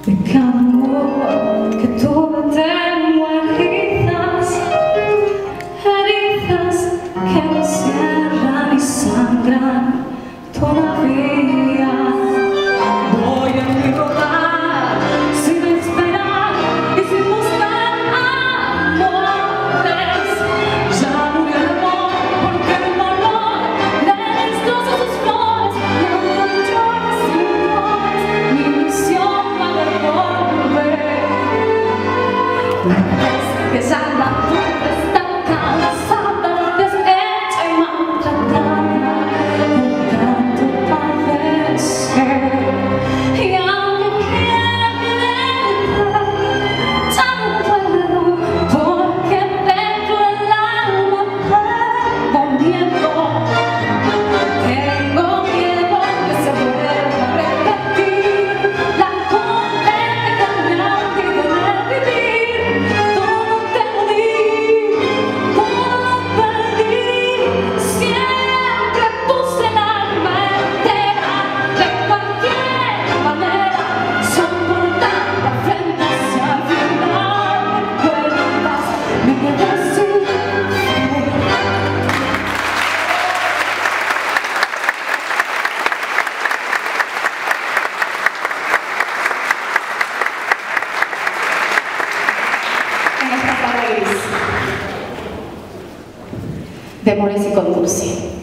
de cada amor que tuve tengo heridas que me cierran y sangran todavía. Voy a mi rodar sin esperar y sin buscar amores. Ya murió el amor porque el dolor le destroza sus flores. No llores sin flores, mi misión va a devolver. Que ya la tuve está cansada, deshecha y maltratada de tanto padecer. Y aunque quiera ya no puedo, porque dentro el alma poniendo. Tengo miedo que se vuelva a repetir la condena que me han de vivir. Todo te di, todo perdí. Siempre puse el alma entera, de cualquier manera, soportando frente hacia el final. Recuerdas, me quedé sin fe. En esta tarde gris de Moresi con Dulce.